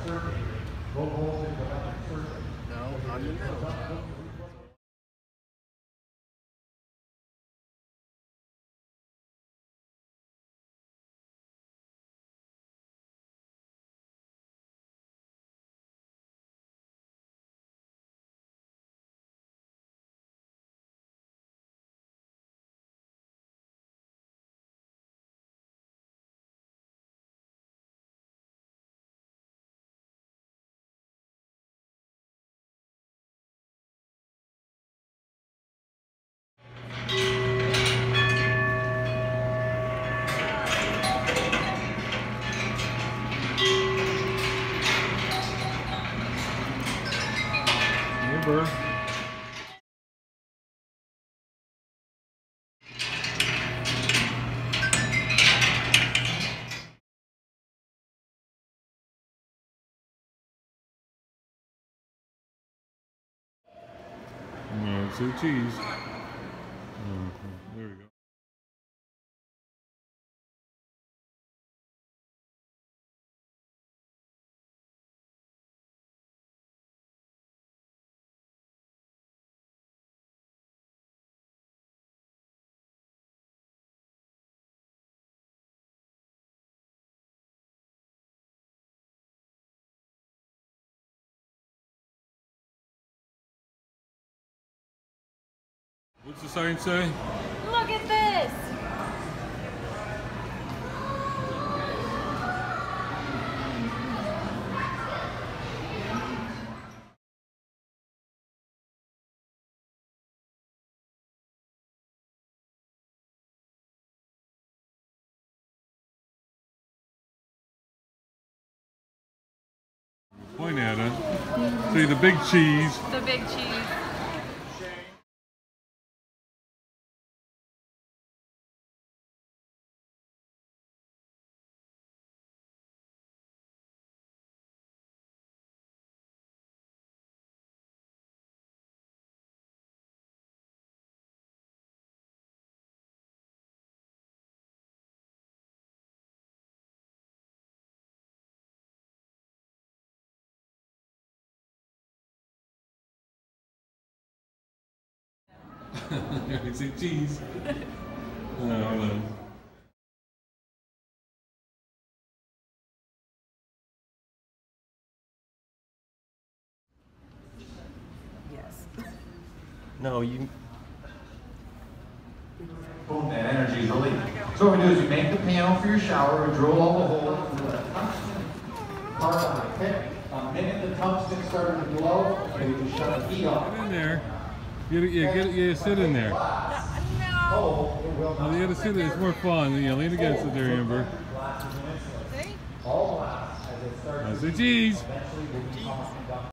No, I'm in the middle. Remember. See cheese. There we go. What's the sign say? Look at this! Point at it. See the big cheese. The big cheese. You see cheese. No. Yes. No, you. Boom, that energy is really. So what we do is we make the panel for your shower, we drill all the holes, we let a tungsten part on the pit. The minute the tungsten started to glow, we can shut the heat off. Get in there. You sit in there. Oh, it will not. You gotta sit in. It's more fun. You lean against it there, Amber. All glass as it starts. That's the cheese. Eventually will become